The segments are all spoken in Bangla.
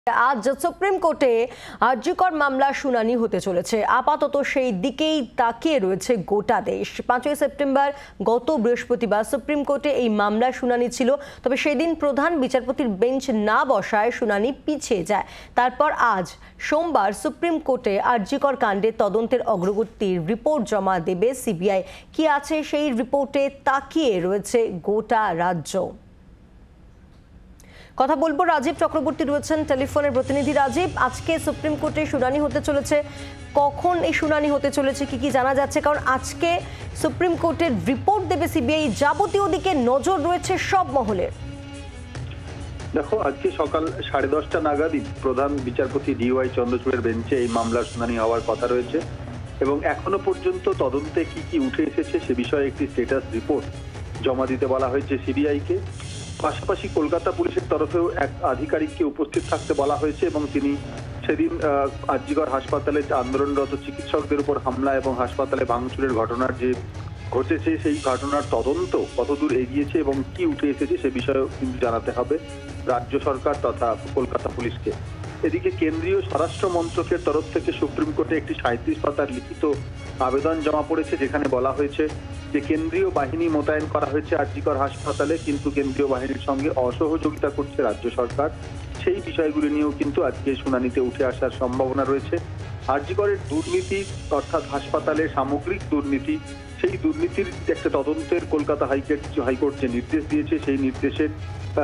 আজ সুপ্রিম কোর্টে আরজিকর মামলা শুনানি হতে চলেছে। আপাতত সেই দিকেই তাকিয়ে রয়েছে গোটা দেশ। 5ই সেপ্টেম্বর গত বৃহস্পতিবার সুপ্রিম কোর্টে এই মামলা শুনানি ছিল, তবে সেদিন প্রধান বিচারপতির বেঞ্চ না বসায় শুনানি পিছিয়ে যায়। তারপর আজ সোমবার সুপ্রিম কোর্টে আরজিকর কাণ্ডের তদন্তের অগ্রগতির রিপোর্ট জমা দেবে সিবিআই। কি আছে সেই রিপোর্টে তাকিয়ে রয়েছে গোটা রাজ্য। কথা বলবো, রাজীব চক্রবর্তী রয়েছেন টেলিফোনের প্রতিনিধি। রাজীব, আজকে সুপ্রিম কোর্টে শুনানি হতে চলেছে, কখন এই শুনানি হতে চলেছে, কি কি জানা যাচ্ছে? কারণ আজকে সুপ্রিম কোর্টের রিপোর্ট দেবে সিবিআই, যাবতীয় দিকে নজর রয়েছে সব মহলের। দেখো, আজকে সকাল 10:30টা নাগাদই প্রধান বিচারপতি DY চন্দ্রচূড়ের বেঞ্চে এই মামলার শুনানি হওয়ার কথা রয়েছে এবং এখনো পর্যন্ত তদন্তে কি কি উঠে এসেছে সে বিষয়ে একটি স্ট্যাটাস রিপোর্ট জমা দিতে বলা হয়েছে সিবিআইকে। পাশাপাশি কলকাতা পুলিশের তরফেও এক আধিকারিককে উপস্থিত থাকতে বলা হয়েছে এবং তিনি সেদিন আরজিকর হাসপাতালে আন্দোলনরত চিকিৎসকদের উপর হামলা এবং হাসপাতালে ভাঙচুরের ঘটনার যে ঘটেছে সেই ঘটনার তদন্ত কতদূর এগিয়েছে এবং কি উঠে এসেছে সে বিষয়েও কিন্তু জানাতে হবে রাজ্য সরকার তথা কলকাতা পুলিশকে। এদিকে কেন্দ্রীয় স্বরাষ্ট্র মন্ত্রকের তরফ থেকে সুপ্রিম কোর্টে একটি 37 পাতার লিখিত আবেদন জমা পড়েছে, যেখানে বলা হয়েছে যে কেন্দ্রীয় বাহিনী মোতায়েন করা হয়েছে আরজিকর হাসপাতালে, কিন্তু কেন্দ্রীয় বাহিনীর সঙ্গে অসহযোগিতা করছে রাজ্য সরকার। সেই বিষয়গুলি নিয়েও কিন্তু আজকে শুনানিতে উঠে আসার সম্ভাবনা রয়েছে। আরজিকরের দুর্নীতি অর্থাৎ হাসপাতালে সামগ্রিক দুর্নীতি, সেই দুর্নীতির একটা তদন্তের কলকাতা হাইকোর্ট যে নির্দেশ দিয়েছে সেই নির্দেশের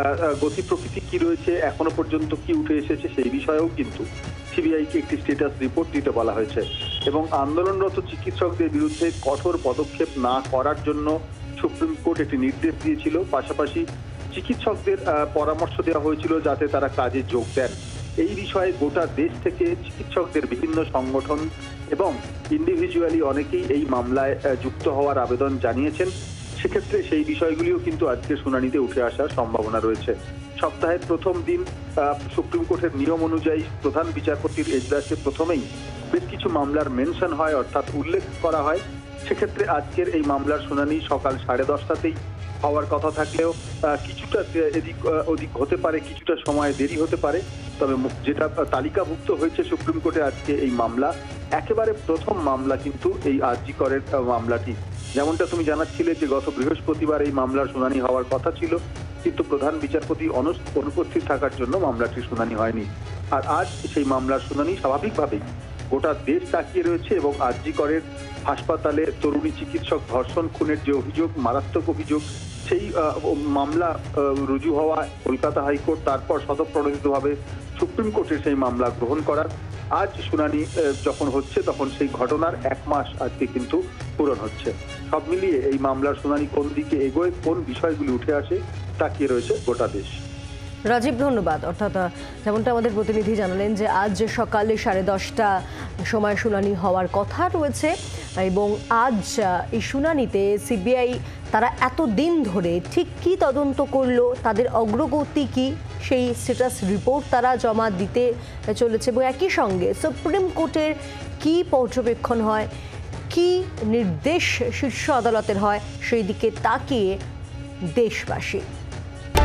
গতি প্রকৃতি কি রয়েছে, এখনো পর্যন্ত কি উঠে এসেছে সেই বিষয়েও কিন্তু সিবিআইকে একটি স্ট্যাটাস রিপোর্ট দিতে বলা হয়েছে এবং আন্দোলনরত চিকিৎসকদের বিরুদ্ধে কঠোর পদক্ষেপ না করার জন্য সুপ্রিম কোর্ট একটি নির্দেশ দিয়েছিল। পাশাপাশি চিকিৎসকদের পরামর্শ দেওয়া হয়েছিল যাতে তারা কাজে যোগ দেন। এই বিষয়ে গোটা দেশ থেকে চিকিৎসকদের বিভিন্ন সংগঠন এবং ইন্ডিভিজুয়ালি অনেকেই এই মামলায় যুক্ত হওয়ার আবেদন জানিয়েছেন। সেক্ষেত্রে সেই বিষয়গুলিও কিন্তু আজকে শুনানিতে উঠে আসার সম্ভাবনা রয়েছে। সপ্তাহের প্রথম দিন সুপ্রিম কোর্টের নিয়ম অনুযায়ী প্রধান বিচারপতির এজলাসে প্রথমেই বেশ কিছু মামলার মেনশন হয়, অর্থাৎ উল্লেখ করা হয়। সেক্ষেত্রে আজকের এই মামলার শুনানি সকাল 10:30টাতেই হওয়ার কথা থাকলেও কিছুটা এদিক ওদিক হতে পারে, কিছুটা সময় দেরি হতে পারে। তবে যেটা তালিকাভুক্ত হয়েছে সুপ্রিম কোর্টে আজকে এই মামলা একেবারে প্রথম মামলা কিন্তু এই আরজিকরের মামলাটি। যেমনটা তুমি জানাচ্ছিলে যে গত বৃহস্পতিবার এই মামলার শুনানি হওয়ার কথা ছিল, কিন্তু প্রধান বিচারপতি অনুপস্থিত থাকার জন্য মামলাটির শুনানি হয়নি। আর আজ সেই মামলার শুনানি স্বাভাবিকভাবেই গোটা দেশ তাকিয়ে রয়েছে এবং আরজিকরের হাসপাতালে তরুণী চিকিৎসক ধর্ষণ খুনের যে অভিযোগ, মারাত্মক অভিযোগ, সেই মামলা রুজু হওয়া কলকাতা হাইকোর্ট, তারপর স্বতঃপ্রণোদিতভাবে সুপ্রিম কোর্টের সেই মামলা গ্রহণ করার আজ শুনানি যখন হচ্ছে তখন সেই ঘটনার 1 মাস আজকে কিন্তু পূরণ হচ্ছে। সব মিলিয়ে এই মামলার শুনানি কোন দিকে এগোয়, কোন বিষয়গুলি উঠে আসে তাকিয়ে রয়েছে গোটা দেশ। রাজীব, ধন্যবাদ। অর্থাৎ যেমনটা আমাদের প্রতিনিধি জানালেন যে আজ সকালে 10:30টা সময় শুনানি হওয়ার কথা রয়েছে এবং আজ এই শুনানিতে সিবিআই তারা এতদিন ধরে ঠিক কী তদন্ত করলো, তাদের অগ্রগতি কি, সেই স্ট্যাটাস রিপোর্ট তারা জমা দিতে চলেছে এবং একই সঙ্গে সুপ্রিম কোর্টের কি পর্যবেক্ষণ হয়, কি নির্দেশ শীর্ষ আদালতের হয়, সেই দিকে তাকিয়ে দেশবাসী।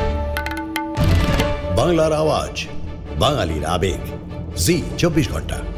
বাংলার আওয়াজ, বাঙালির আবেগ, জি 24 ঘন্টা।